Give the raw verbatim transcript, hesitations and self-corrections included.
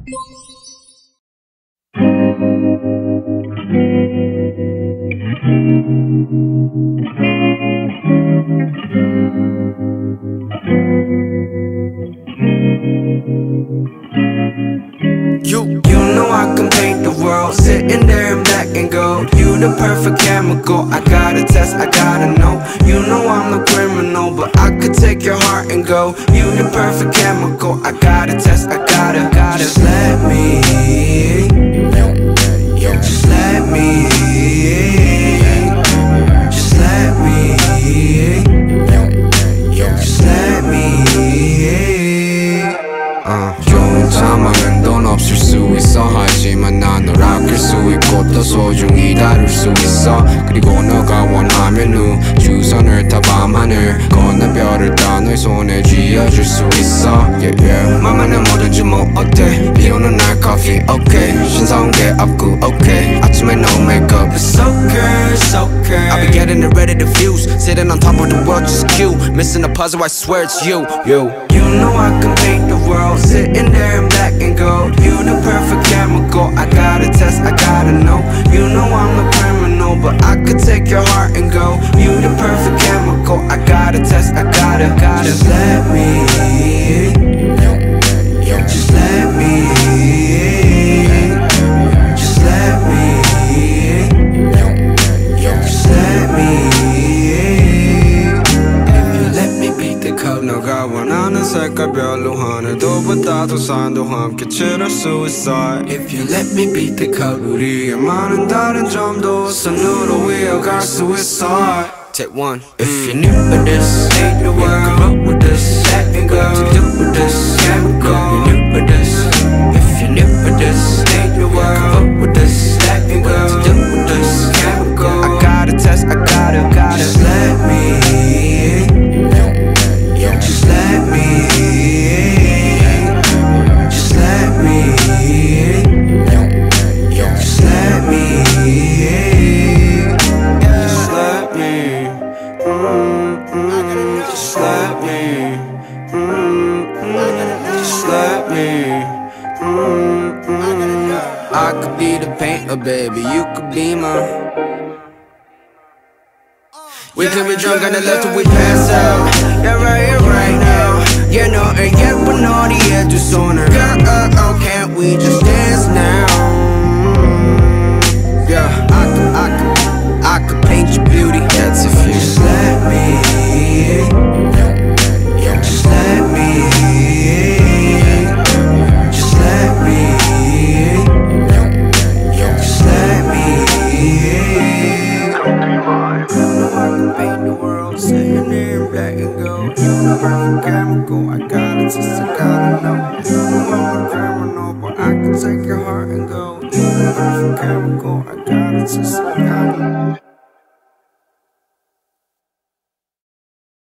You, you know I can paint the world, sitting there in black and gold. You the perfect chemical, I gotta test, I gotta know. You know I'm the criminal, but I could take your heart and go. You the perfect chemical, I gotta test, I gotta, gotta. Just let me, just let me, just let me, just let me. uh. 좋은 상황은 돈 없을 수 있어. 하지만 난 널 아낄 수 있고 더 소중히 다룰 수 있어. 그리고 너가 원하면 우주선을 타 밤하늘 건너 별을 따 너의 손에 쥐어줄 수 있어. yeah, yeah. 맘에는 뭐든지 뭐 어때. 비 오는 날 커피 okay. 신사온 게 없고 okay. 아침에 no makeup it's okay, it's okay. I'll be getting it ready to fuse. Sitting on top of the world just cute. Missing a puzzle I swear it's you, you. You know I can paint the world, sitting there in black and gold. You the perfect chemical, I gotta test, I gotta know. You know I'm a criminal, but I could take your heart and go. You the perfect chemical, I gotta test, I gotta, gotta. Just let me, just let me, just let me, just let me. 너가 원하는 색깔 별로 하늘도보다도 산도 함께 칠할 수 있어. If you let me beat the code. 우리의 많은 다른 점도 선으로 이어갈 수 있어. Take one. If you're new with this, ain't the world. Come up with this, let me go. To do with this, chemical. You're new with this. If you're new with this, ain't the world. Come up with this, let me go. To do with this, chemical. I gotta test, I gotta, gotta. Just let me. Just let me, just let me, just let me, just let me, mm-hmm. Just let me, mm-hmm. Just let me, mm-hmm. I could be the painter, baby, you could be my. We could be drunk on the left till we pass out. Yeah, right here, right now. Yeah, no, and yeah, but no, the edge is sooner. Girl, uh, oh, can't we just dance now? Yeah, I could, I could, I could paint your beauty. That's if you just let me, just let me, just let me, just let me. Paint the world, sitting there in black and gold. You the perfect chemical, I gotta test, I gotta know. You know I'm a criminal, but I can take your heart and go. You the perfect chemical, I gotta test, I gotta know.